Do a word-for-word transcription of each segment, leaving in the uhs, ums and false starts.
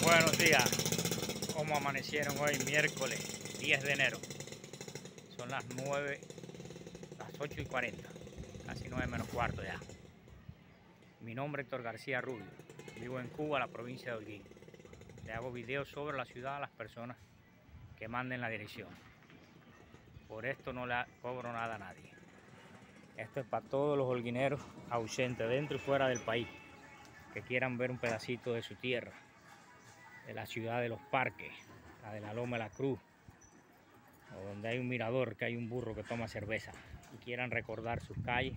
Buenos días, ¿cómo amanecieron hoy miércoles diez de enero? Son las nueve, las ocho y cuarenta, casi nueve menos cuarto ya. Mi nombre es Héctor García Rubio, vivo en Cuba, la provincia de Holguín. Le hago videos sobre la ciudad a las personas que manden la dirección. Por esto no le cobro nada a nadie. Esto es para todos los holguineros ausentes dentro y fuera del país que quieran ver un pedacito de su tierra, de la ciudad de los parques, la de la Loma de la Cruz, o donde hay un mirador, que hay un burro que toma cerveza, y quieran recordar sus calles,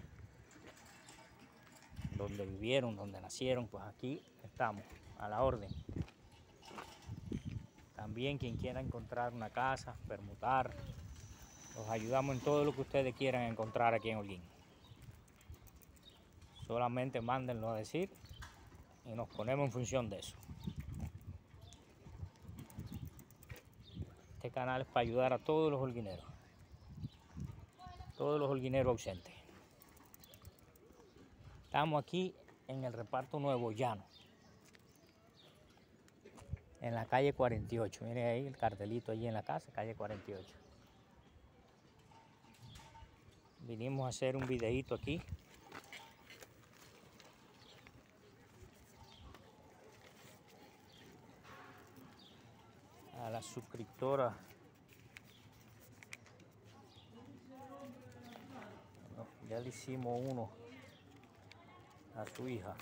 donde vivieron, donde nacieron. Pues aquí estamos, a la orden. También quien quiera encontrar una casa, permutar, los ayudamos en todo lo que ustedes quieran encontrar aquí en Holguín. Solamente mándenlo a decir y nos ponemos en función de eso. Este canal es para ayudar a todos los holguineros, todos los holguineros ausentes. Estamos aquí en el reparto Nuevo Llano, en la calle cuarenta y ocho. Miren ahí el cartelito allí en la casa, calle cuarenta y ocho. Vinimos a hacer un videíto aquí. A la suscriptora ya le hicimos uno a su hija.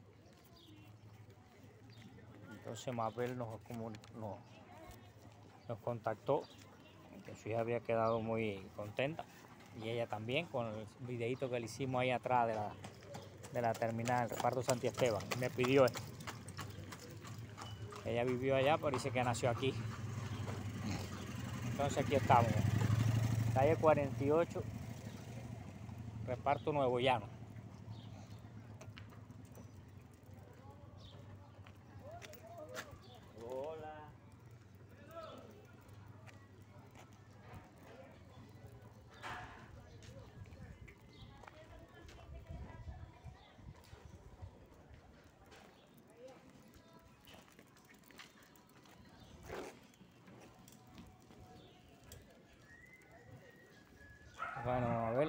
Entonces Mabel nos, nos, nos contactó, que su hija había quedado muy contenta, y ella también, con el videito que le hicimos ahí atrás de la, de la terminal, el reparto Santi Esteban. Me pidió esto. Ella vivió allá, pero dice que nació aquí. Entonces aquí estamos, calle cuarenta y ocho, reparto Nuevo Llano. Hola. Bueno, a ver,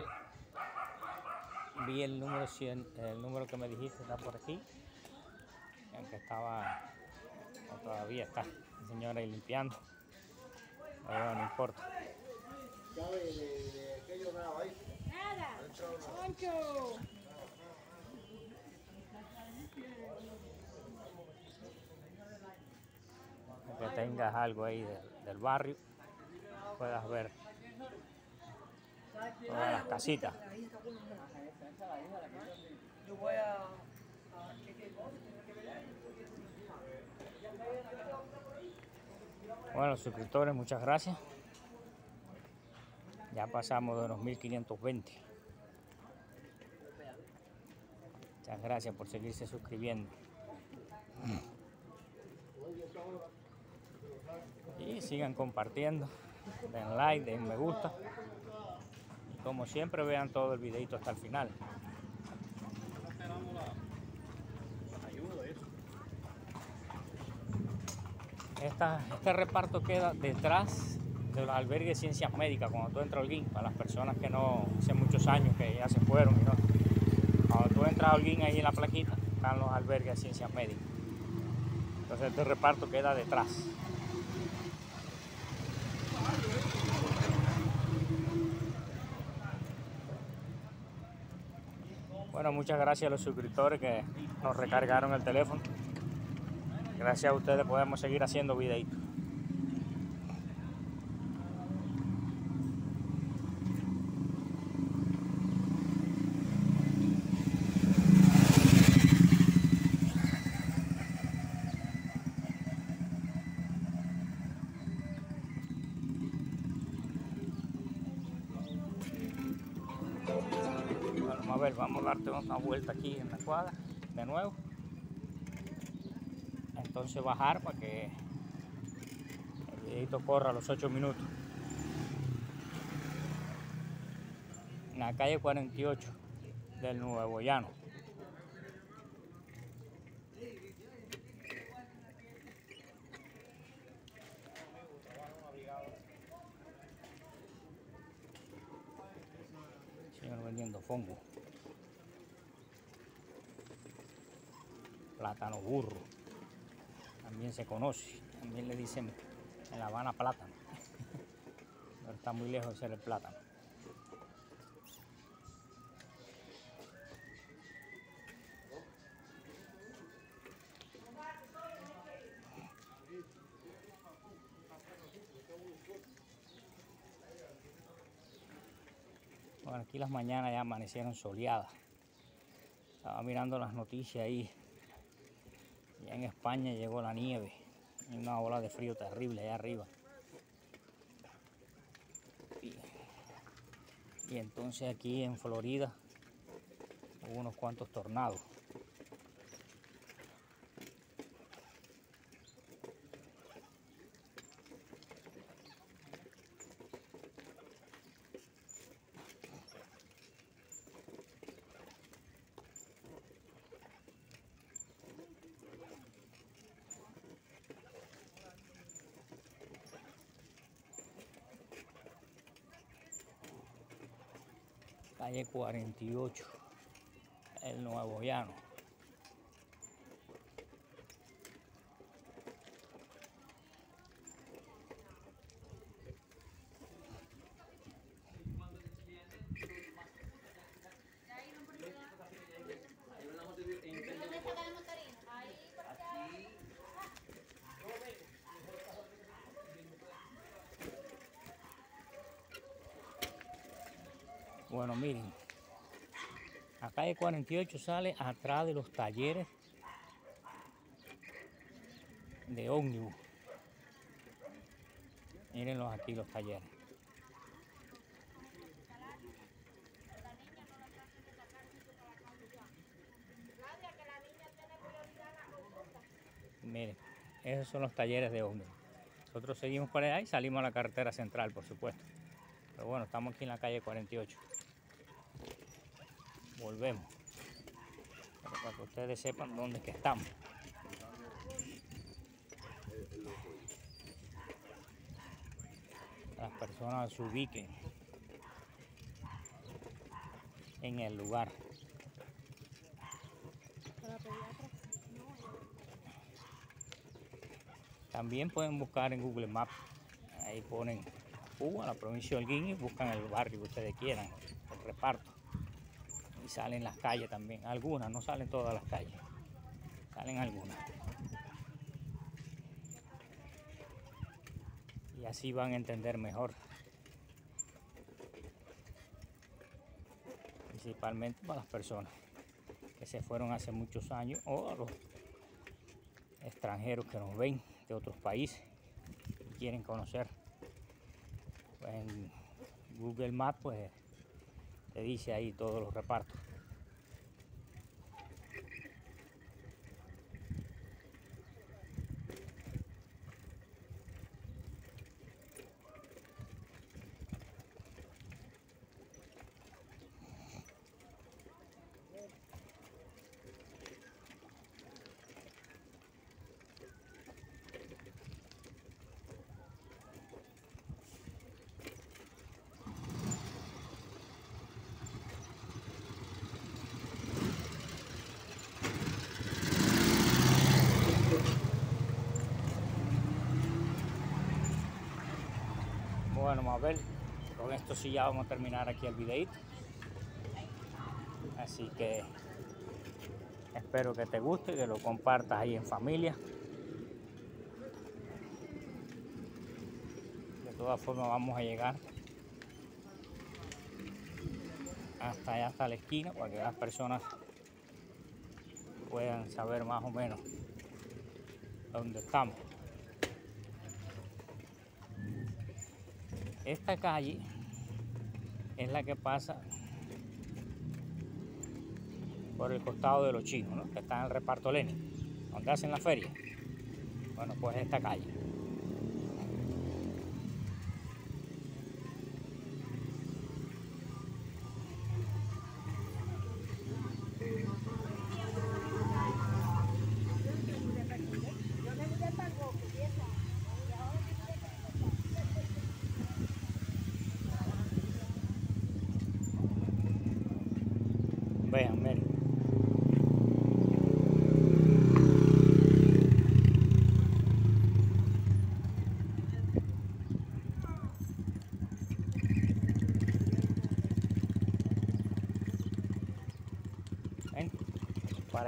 vi el número cien, el número que me dijiste está por aquí, aunque estaba, o todavía está la señora ahí limpiando, pero no importa. ¿Sabe de, de aquello nada ahí? Nada, Poncho. Que tengas algo ahí de, del barrio, puedas ver todas las casitas. Yo voy a... Bueno, suscriptores, muchas gracias. Ya pasamos de los mil quinientos veinte. Muchas gracias por seguirse suscribiendo. Y sigan compartiendo, den like, den me gusta. Y como siempre, vean todo el videito hasta el final. Esta, este reparto queda detrás de los albergues de ciencias médicas. Cuando tú entras a Holguín, para las personas que no, hace muchos años que ya se fueron, y no, cuando tú entras a Holguín, ahí en la plaquita están los albergues de ciencias médicas. Entonces este reparto queda detrás. Bueno, muchas gracias a los suscriptores que nos recargaron el teléfono. Gracias a ustedes podemos seguir haciendo videitos. Bueno, a ver, vamos a darte una vuelta aquí en la cuadra de nuevo. Entonces bajar para que el videito corra a los ocho minutos. En la calle cuarenta y ocho del Nuevo Llano. mofongo, plátano burro, también se conoce, también le dicen en La Habana plátano, pero está muy lejos de ser el plátano. Bueno, aquí las mañanas ya amanecieron soleadas. Estaba mirando las noticias ahí. Ya en España llegó la nieve. Hay una ola de frío terrible allá arriba. Y, y entonces aquí en Florida hubo unos cuantos tornados. Calle cuarenta y ocho, el Nuevo Llano. Bueno, miren, la calle cuarenta y ocho sale atrás de los talleres de ómnibus. Mírenlos aquí, los talleres. Miren, esos son los talleres de ómnibus. Nosotros seguimos por allá y salimos a la carretera central, por supuesto. Pero bueno, estamos aquí en la calle cuarenta y ocho. Volvemos. Pero para que ustedes sepan dónde es que estamos. Las personas se ubiquen en el lugar. También pueden buscar en Google Maps. Ahí ponen Cuba, la provincia de Holguín, y buscan el barrio que ustedes quieran, el reparto. Y salen las calles también. Algunas, no salen todas las calles. Salen algunas. Y así van a entender mejor. Principalmente para las personas que se fueron hace muchos años o a los extranjeros que nos ven de otros países y quieren conocer. Pues en Google Maps pues te dice ahí todos los repartos. Bueno, Mabel, con esto sí ya vamos a terminar aquí el videito. Así que espero que te guste, que lo compartas ahí en familia. De todas formas vamos a llegar hasta allá, hasta la esquina, para que las personas puedan saber más o menos dónde estamos. Esta calle es la que pasa por el costado de los chinos, ¿no? Que está en el reparto Lenin, donde hacen la feria. Bueno, pues esta calle.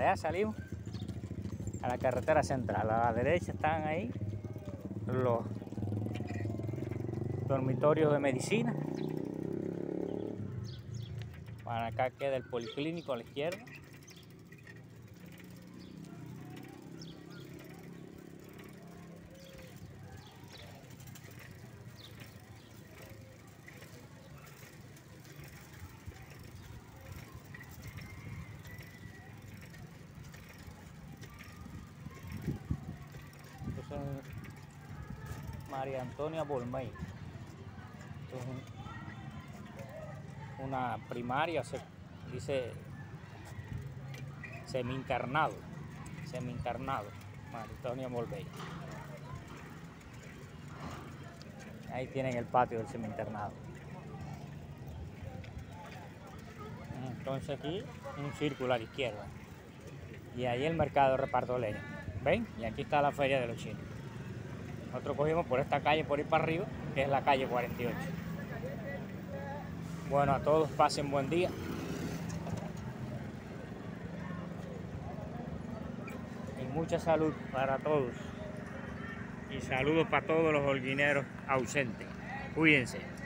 allá salimos a la carretera central. A la derecha están ahí los dormitorios de medicina. Para acá queda el policlínico a la izquierda. Estos son María Antonia Bolmey. Esto es un, una primaria, se dice semi-internado, semi-internado, María Antonia Bolmey. Ahí tienen el patio del semi-internado. Entonces aquí un círculo a la izquierda. Y ahí el mercado de reparto de leña. ¿Ven? Y aquí está la feria de los chinos. Nosotros cogimos por esta calle, por ir para arriba, que es la calle cuarenta y ocho. Bueno, a todos pasen buen día. Y mucha salud para todos. Y saludos para todos los holguineros ausentes. Cuídense.